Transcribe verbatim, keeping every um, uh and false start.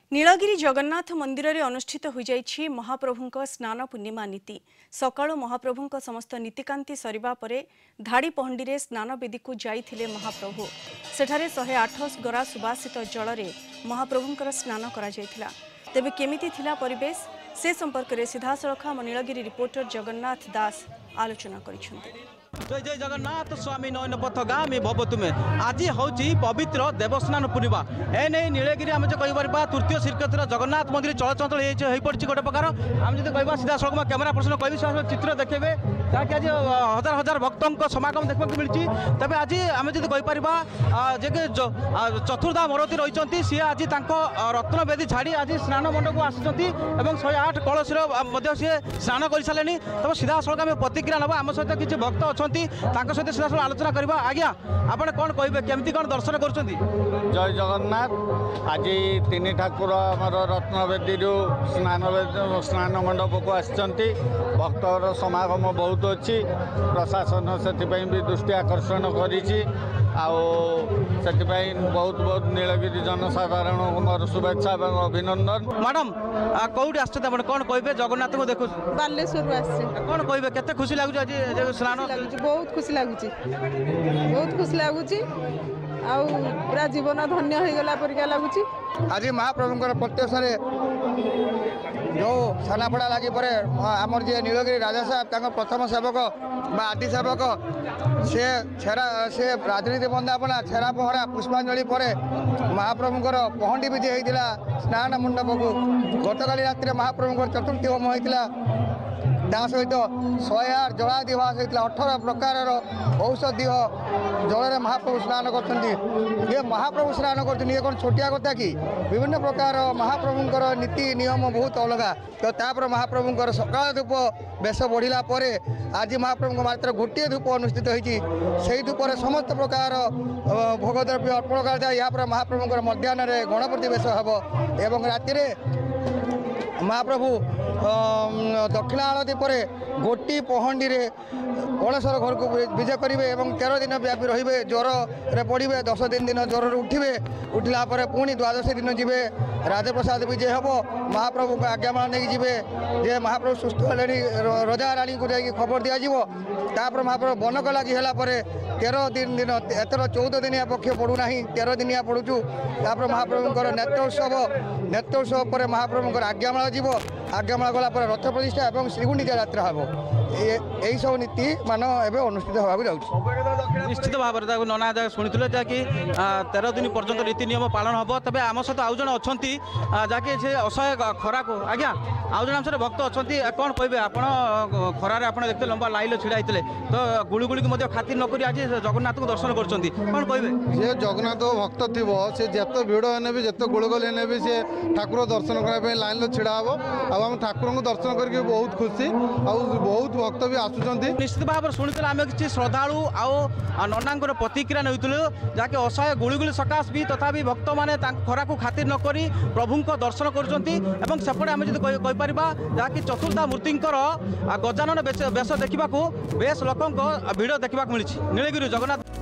नीलगिरी जगन्नाथ मंदिर रे अनुष्ठित हो जाइछि महाप्रभुंक स्नान पूर्णिमा नीति। सकाळु महाप्रभुंक समस्त नीतिकांति सरिबा परे धाड़ी पहंडी रे स्नान वेदी को जाइथिले महाप्रभु। सेठारे शहे आठ गरा सुबासित जल रे महाप्रभुंकर स्नान करा जाइथिला। तेबे केमिति थिला परिवेश से संपर्क रे सीधासळख हम नीलगिरी रिपोर्टर जगन्नाथ दास आलोचना करिसथि। जय जय जगन्नाथ स्वामी नयन पथगामी भव तुमे। आज हूँ पवित्र देवस्नान पूर्णिमा एने नीलगिरी आम जो कहीपर तृतीय श्रीक्षेत्र जगन्नाथ मंदिर चलचंचल हो पड़ी गोटे प्रकार आम जो कह सीधा सड़क कैमेरा पर्सन कह चित्र देखे जहाँकि आज हजार हजार भक्तों समागम देखा मिली। तेज आज आम जो कहीपर जे चतुर्धा मरती रही सी आज रत्न बेदी छाड़ी आज स्नान मंडप को आसी शहे आठ कलश सी स्नान कर सारे। तब सीधा सड़क आम प्रतिक्रिया ना आम सहित किसी भक्त अच्छा सहित सीधा सड़क आलोचना करवा। आज्ञा आपड़ कौन कहे केमती कौन दर्शन कर? जय जगन्नाथ। आज तीन ठाकुर आमर रत्नवेदी स्नान स्नान मंडप को आसचंती भक्तर समागम बहुत अच्छी। प्रशासन से भी दृष्टि आकर्षण करी बहुत बहुत नीलगिरी जनसाधारण मोर शुभेच्छा और अभिनंदन। मैडम कौटी आस कौन कहे जगन्नाथ को देखो? बालेश्वर कौन कहे केते खुशी लगुच आज स्नान? बहुत खुशी लगुच बहुत खुशी लगुच पूरा जीवन धन्य हो गला परिका लगुच। आज महाप्रभुंकर प्रत्यक्ष जो छानाफड़ा लगी पर आमर जी नीलगिरी राजा साहब प्रथम सेवक आदि सेवक से छेरा से राजनीति बंदापना छेरा पहरा पुष्पांजलि पर महाप्रभुंकर पहंडी विधि होता स्नान मंडप को गतकाली रात्रि महाप्रभुंकर चतुर्थी होम होता ता सहित शहे आठ जलादिवास होता अठर प्रकार औषधि जल महाप्रभु स्नान कर महाप्रभु स्नान कर कौन छोटिया कथा कि विभिन्न प्रकार महाप्रभुंकर नीति नियम बहुत अलग। तो तापर महाप्रभुंकर सकाल धूप बेश बढ़ला आज महाप्रभु मात्र गोटे धूप अनुष्ठित होती धूपर समस्त प्रकार भोगद्रव्य अर्पण कराए। यहाँ महाप्रभुंकर मध्याह्न गणपति बेश हम एवं राति महाप्रभु दक्षिण आलती पर गोटी पहंडी कलशर घर को विजय करेंगे और तेरह दिन व्यापी रे ज्वर रे पड़े दस दिन दिन ज्वर उठे उठला पुणी द्वादशी दिन जी राजप्रसाद विजय हम महाप्रभु को आज्ञामा नहीं जी जे महाप्रभु सुस्थ है रजा राणी को जाकि खबर दिज्पर महाप्रभु बनक लगी तेरह दिन दिन एथर चौदह दिनिया पक्ष पड़ूना तेरह दिनिया पड़ुचु। महाप्रभुंर नेत्रोत्सव नेत्रोत्सव पर महाप्रभुंर आज्ञामाला जीव आज्ञामाला गला रथ प्रतिष्ठा और श्रीगुंडीचा यात्रा हम यही सब नीति मान एवं अनुष्ठित होगा जाऊँ। निश्चित भाव में नना जगह शुणी जहाँकि तेरह दिन पर्यटन रीति नियम पालन हम। तेज आम सहित आउ जन अच्छा जहाँकि से असह्य खरा को आज्ञा आउ जन आम भक्त अच्छा कौन कहे आप खरार आप देखते लंबा लाइन छिड़ा होते तो गुड़गुड़ी को खातिर नक आज जगन्नाथ को दर्शन कर कौन कहे? सी जगन्नाथ भक्त थी सी जिते भिड़ होने भी जिते गुड़गुल होने भी सी ठाकुर दर्शन करने लाइन छिड़ा हम आम ठाकुर को दर्शन करके बहुत खुशी आ बहुत भक्त भी आसुंच। निश्चित भाव में शुणी आम किसी श्रद्धालु आउ नना प्रतिक्रिया नहीं जहाँकि असहाय गुड़गुड़ी सकाश भी तथा भक्त मैंने खरा को खातिर नक प्रभु को दर्शन करपटे आम जो कहीपर जहाँकि चतुर्धा मूर्ति गजानन बेश देखा बेश लोक भिड़ देखा मिली। नीलगिरी जगन्नाथ।